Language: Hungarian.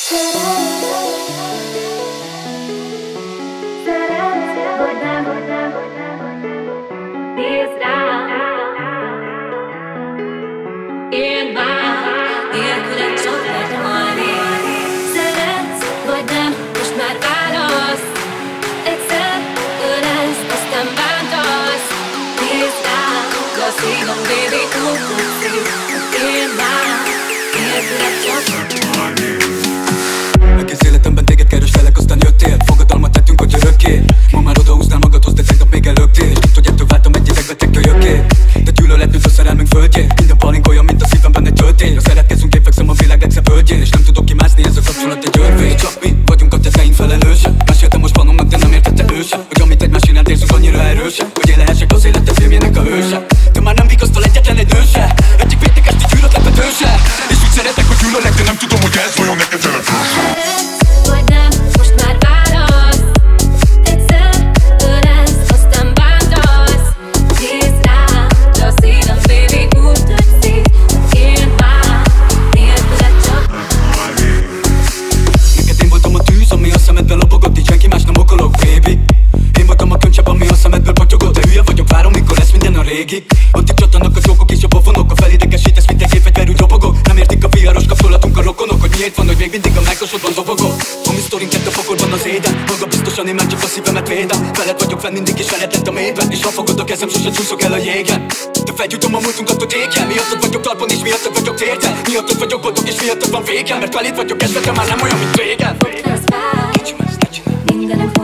Egész életemben téged kerestelek, aztán jöttél. Fogadalmat tettünk, hogy örökké. Ma már odahúznál magadhoz, de tegnap még előttél. És tudod, hogy ettől váltam egy idegbeteg kölyökké. De gyűlöletnőtt a szerelmünk földjén. Minden palink olyan, mint a szívemben egy töltény. Ha szeretkezünk, én fekszem a világ legszebb völgyén. És nem tudok kimászni, ez a kapcsolat egy örvény. Csak mi vagyunk a tetteink felelőse. Meséltem most panomnak, de nem értette ő sem, hogy amit egymás iránt érzünk annyira erősen, hogy én lehessek az élete filmjének a hőse. De már nem vigasztal egyetlen egy nő se. Egyik péntek esti gyűlöletben tőse. És úgy szeretek, hogy gyűlölek, de nem tudom, hogy ez vajon neked szeretős. Vagy nem, most már válasz. Egyszer ölelsz, aztán bántasz. Nézd rám, de a szívem, baby, úgy tetszik, hogy én már nélküled csak. Neked én voltam a tűz, ami a szemedben lobogott, így senki más nem okolok, baby. Én voltam a könycsepp, ami a szemedből patyogott. De hülye vagyok, várom, mikor lesz minden a régi. Addig csattanak a csókok és a pofonok. A felidegesítesz, mint egy gépfegyverű dobogok. Nem értik a viharos kapcsolatunk a rokonok, hogy miért van, hogy még mindig a mágosodban dobogok. Ami sztorink lett a pokolban az éden. Maga biztosan én már csak a szívemet védem. Veled vagyok fenn mindig és veled lett a mélyben. És ha fogod a kezem, sose csúszok el a jégen. De felgyújtom a múltunkat, hogy égen. Miattad vagyok talpon és miattad vagyok térden. Miattad vagyok boldog és miattad van végem. Mert veled vagyok esve, de már nem olyan, mint régen. Mindenem